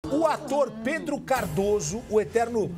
O ator Pedro Cardoso, o eterno...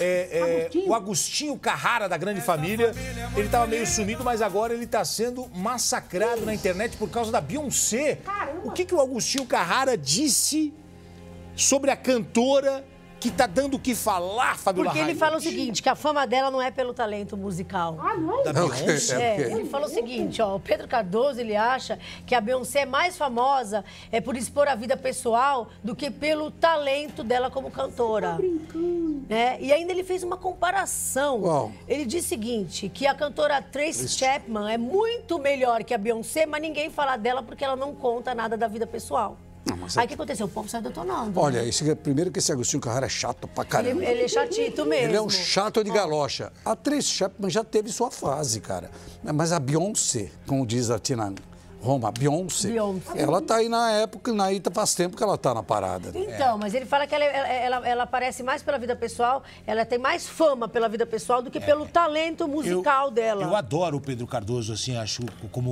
o Agostinho Carrara da Grande Família, ele estava meio sumido, mas agora ele está sendo massacrado na internet por causa da Beyoncé. O que o Agostinho Carrara disse sobre a cantora que tá dando o que falar, Fabiola Porque ele fala o seguinte, que a fama dela não é pelo talento musical. Ah, não? Da Beyoncé? Ele falou o seguinte, ó, o Pedro Cardoso, ele acha que a Beyoncé é mais famosa por expor a vida pessoal do que pelo talento dela como cantora. Tá brincando. E ainda ele fez uma comparação. Uau. Ele disse o seguinte, que a cantora Tracy Chapman é muito melhor que a Beyoncé, mas ninguém fala dela porque ela não conta nada da vida pessoal. Não, mas Aí o que aconteceu? O povo saiu detonando. Olha, primeiro que esse Agostinho Carrara é chato pra caramba. Ele é chatito mesmo. Ele é um chato de galocha. A Tracy Chapman já teve sua fase, cara. Mas a Beyoncé, como diz a Tina Roma, a Beyoncé, ela tá aí na época, faz tempo que ela tá na parada. Então, mas ele fala que ela aparece mais pela vida pessoal, ela tem mais fama pela vida pessoal do que pelo talento musical dela. Eu adoro o Pedro Cardoso, assim, acho,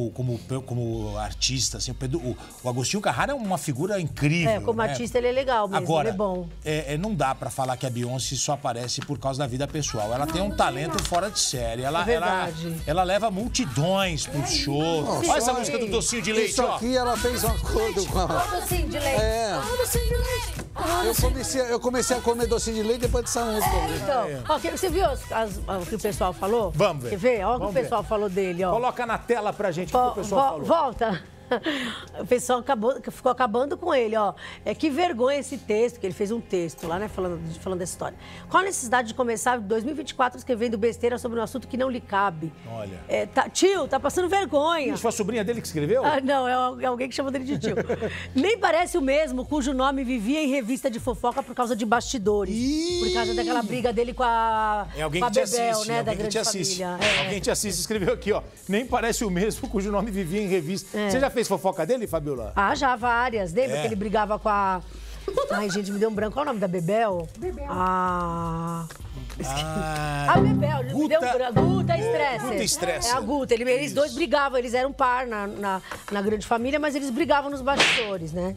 como artista, assim, o Agostinho Carrara é uma figura incrível. Como artista ele é legal mesmo, agora, ele é bom. Não dá pra falar que a Beyoncé só aparece por causa da vida pessoal. Ela tem um talento fora de série. Ela leva multidões pro show. Olha essa música do Docinho de Leite, Isso aqui ela fez um acordo com a... Docinho de leite. Docinho de leite. Eu comecei a comer docinho de leite depois dessa música. Então, você viu o que o pessoal falou? Vamos ver. Quer ver? Olha o que o pessoal falou dele, ó. Coloca na tela pra gente o que o pessoal falou. Volta. O pessoal ficou acabando com ele, ó. Que vergonha esse texto, que ele fez um texto lá, né, falando dessa história. Qual a necessidade de começar em 2024 escrevendo besteira sobre um assunto que não lhe cabe? Olha. Tio, tá passando vergonha. Isso foi a sobrinha dele que escreveu? Não, é alguém que chama dele de tio. Nem parece o mesmo cujo nome vivia em revista de fofoca por causa de bastidores. Por causa daquela briga dele com a alguém com a que te Bebel, assiste, né, da alguém que Grande te assiste. Família. Alguém te assiste, escreveu aqui, ó. Nem parece o mesmo cujo nome vivia em revista. Você já fez fofoca dele, Fabiola? Já, várias. Lembra que ele brigava com a... Ai, gente, me deu um branco. Qual é o nome da Bebel? Bebel. A Bebel, me deu um branco. Guta Stresser. Guta Stresser. A Guta. Eles dois brigavam, eles eram par na Grande Família, mas eles brigavam nos bastidores, né?